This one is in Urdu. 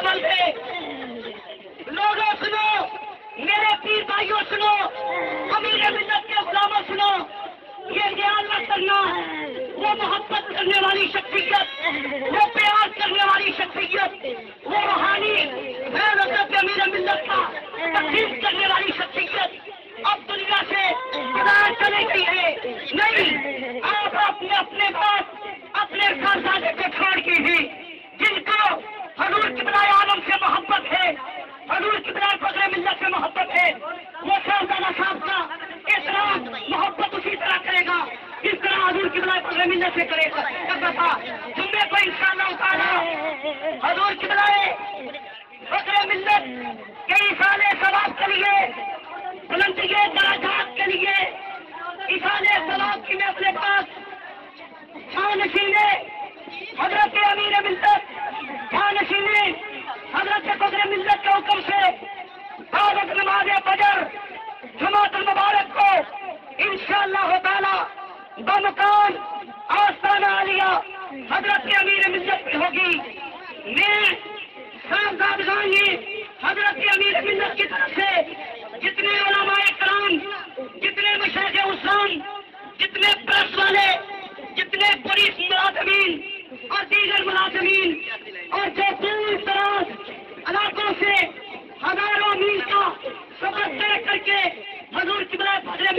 لیول پہ لوگوں سنو، میرے پیر بھائیوں سنو، امیر ملت کے غلاموں سنو، یہ خیال نہ کرنا وہ محبت کرنے والی شخصیت، وہ پیار کرنے والی شخصیت، وہ روحانی حضرت امیر ملت کا تقسیم کرنے والی شخصیت اب دنیا سے خدا چلے گئی ہے۔ نہیں، آپ اپنے اپنے پاس اپنے خاندان کو چھوڑ کے ہی جن کو حضور کبرائے عالم سے محبت ہے، حضور کبرائے فضل ملت سے محبت ہے، وہ شہزادہ صاحب کا احترام محبت اسی طرح کرے گا جس طرح حضور کبرائے فضل ملت سے کرے گا۔ جمعے کو انشاءاللہ تعالی حضور کبرائے فضل ملت کئی سال ثواب کے لیے، بلندی درجات کے لیے، اصال ثواب کی میں اپنے پاس جانشین حضرت امیر ملت، جانشین حضرت فضل ملت کے حکم سے بعد نماز فجر جمعۃ المبارک کو انشاءاللہ تعالی بمکان آستانہ عالیہ حضرت امیر ملت کی ہوگی۔ میں صاحبزادگان حضرت امیر ملت کی طرف سے جتنے علماء کرام، جتنے مشائخ اسلام، جتنے پریس والے، جتنے پولیس ملازمین اور دیگر ملازمین اور جو دور دراز علاقوں سے ہزاروں میل کا سفر طے کر کے حضور قبلہ فضل